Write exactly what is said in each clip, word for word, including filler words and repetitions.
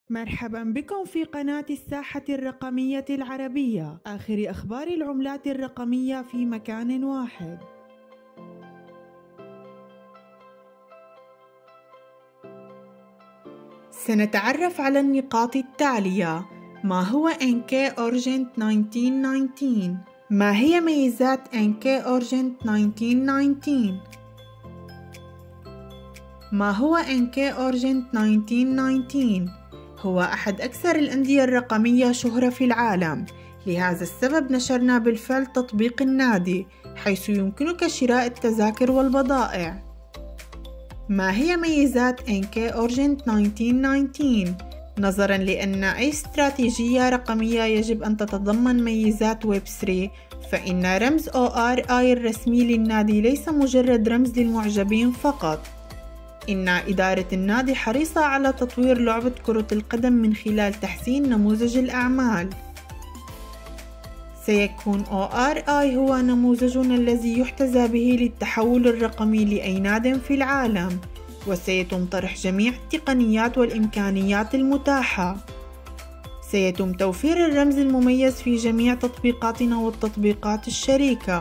مرحبا بكم في قناة الساحة الرقمية العربية، آخر أخبار العملات الرقمية في مكان واحد. سنتعرف على النقاط التالية: ما هو إن كي Urgent ألف وتسعمائة وتسعة عشر؟ ما هي ميزات إن كي Urgent ألف وتسعمائة وتسعة عشر؟ ما هو إن كي Urgent ألف وتسعمائة وتسعة عشر؟ هو أحد أكثر الأندية الرقمية شهرة في العالم، لهذا السبب نشرنا بالفعل تطبيق النادي، حيث يمكنك شراء التذاكر والبضائع. ما هي ميزات إن كي Urgent ألف وتسعمائة وتسعة عشر؟ نظراً لأن أي استراتيجية رقمية يجب أن تتضمن ميزات ويب ثلاثة، فإن رمز أو آر آي الرسمي للنادي ليس مجرد رمز للمعجبين فقط. إن إدارة النادي حريصة على تطوير لعبة كرة القدم من خلال تحسين نموذج الأعمال. سيكون أو آر آي هو نموذجنا الذي يحتذى به للتحول الرقمي لأي ناد في العالم، وسيتم طرح جميع التقنيات والإمكانيات المتاحة. سيتم توفير الرمز المميز في جميع تطبيقاتنا والتطبيقات الشريكة.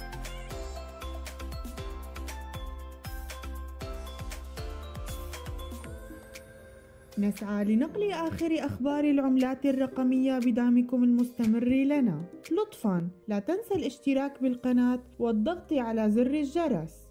نسعى لنقل آخر أخبار العملات الرقمية بدعمكم المستمر لنا. لطفاً لا تنسى الاشتراك بالقناة والضغط على زر الجرس.